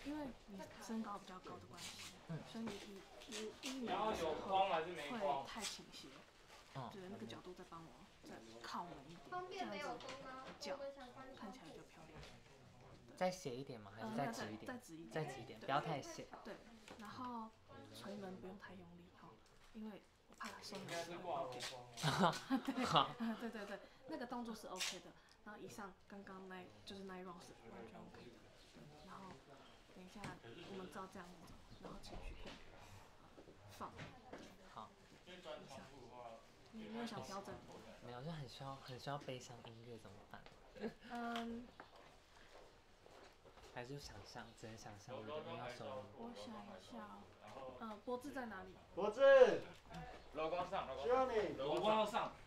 因为你身高比较高的关系，所以你低门然后的时候有光还是没会光？ 太倾斜，对，那个角度再帮我再靠门一点， 方便没有这风吗？ 脚看起来比较漂亮。 再斜一点吗？还是再直一点？ 再直一点， 再直一点，不要太斜。 对，然后锤门不用太用力哈，因为我怕松应该是了挂会好。 对对对，那个动作是 OK 的。然后以上刚刚就是那一 round 是完全 OK 的。对，然后等一下我们照这样子，然后情绪片放。 好。 以上，你没有想调整？ 没有，就很需要悲伤音乐怎么办？还是想象，只能想象，因为要收音。 我想一下，脖子在哪里？ 脖子， 柔光上， 需要你。 柔光要上。